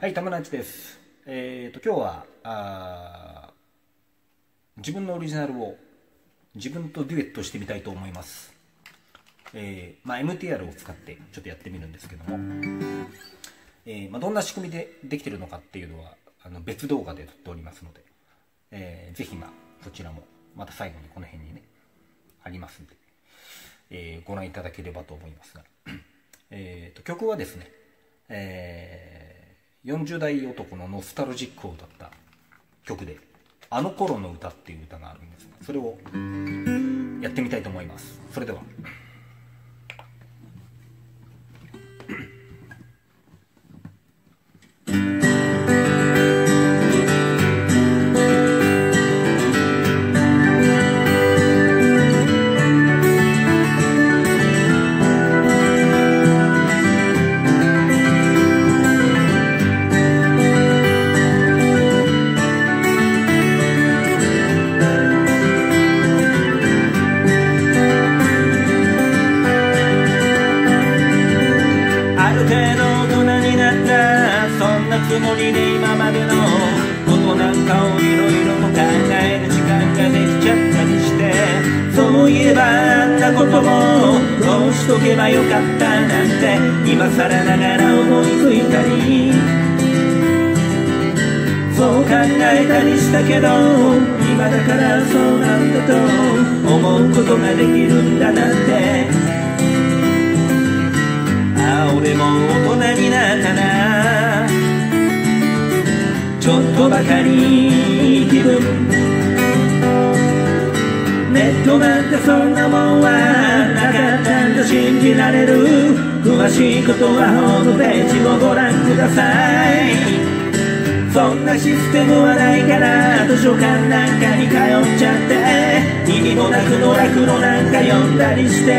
はい、たまなちです。今日は自分のオリジナルを自分とデュエットしてみたいと思います。MTR を使ってちょっとやってみるんですけども、どんな仕組みでできてるのかっていうのは別動画で撮っておりますので、ぜひそちらもまた最後にこの辺にねありますので、ご覧いただければと思いますが、曲はですね、40代男のノスタルジックを歌った曲で「あの頃の歌」っていう歌があるんですが、それをやってみたいと思います。それでは。つもりで今までのことなんかをいろいろと考える時間ができちゃったりして、そういえばあんなこともどうしとけばよかったなんて今更ながら思いついたり、そう考えたりしたけど、今だからそうなんだと思うことができるんだなんて、ああ俺も大人になったな、ちょっとばかり気分。ネットなんてそんなもんはなかったんと信じられる。詳しいことはホームページをご覧ください。そんなシステムはないから図書館なんかに通っちゃって、意味もなくの落語なんか読んだりして、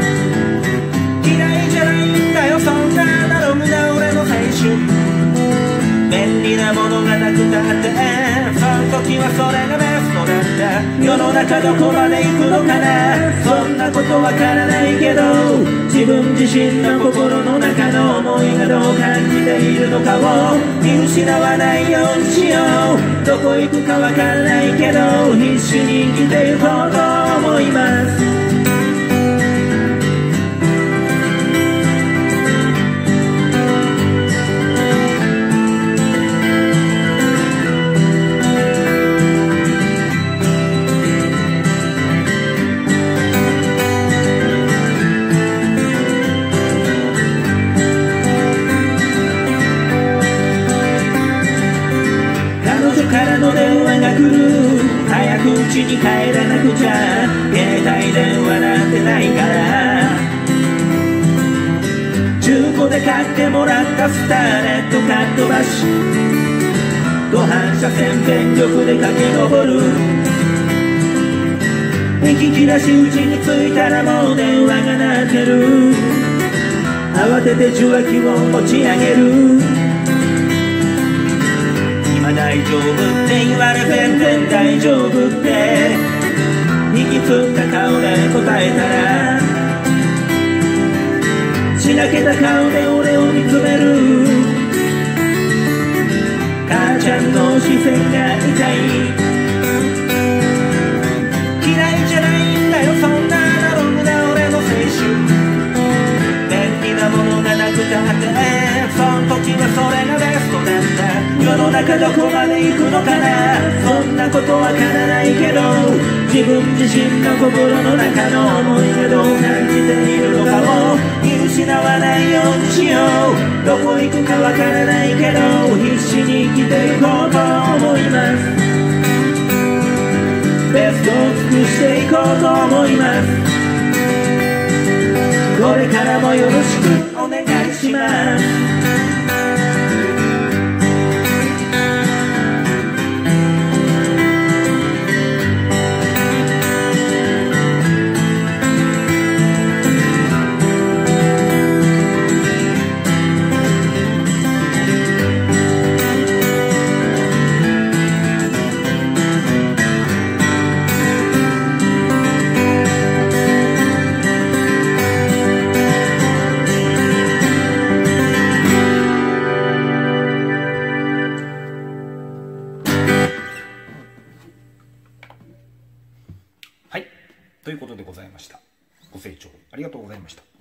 嫌いじゃないんだよそんなアナログな俺の青春。便利なものがなくたって、その時はそれがベストだった。世の中どこまで行くのかな、そんなことわからないけど、自分自身の心の中の思いがどう感じているのかを見失わないようにしよう。どこ行くかわからないけど必死に生きてゆこうと思います。からの電話が来る、早く家に帰らなくちゃ、携帯電話なんてないから、中古で買ってもらったスターレットかっ飛ばし、土反射線全力で駆け上る。息切らし家に着いたらもう電話が鳴ってる。慌てて受話器を持ち上げる。大丈夫って言われ全然大丈夫って引きつった顔で答えたら、しらけた顔で俺を見つめる。母ちゃんの視線が痛い。嫌いじゃないんだよそんなアナログな俺の青春。便利なものがなくたって、その時はそれがベストだった。世の中どこまで行くのかな、そんなことわからないけど、自分自身の心の中の思いがどう感じているのかを見失わないようにしよう。どこ行くかわからないけど必死に生きていこうと思います。ベストを尽くしていこうと思います。これからもよろしくお願いします。 ということでございました。ご清聴ありがとうございました。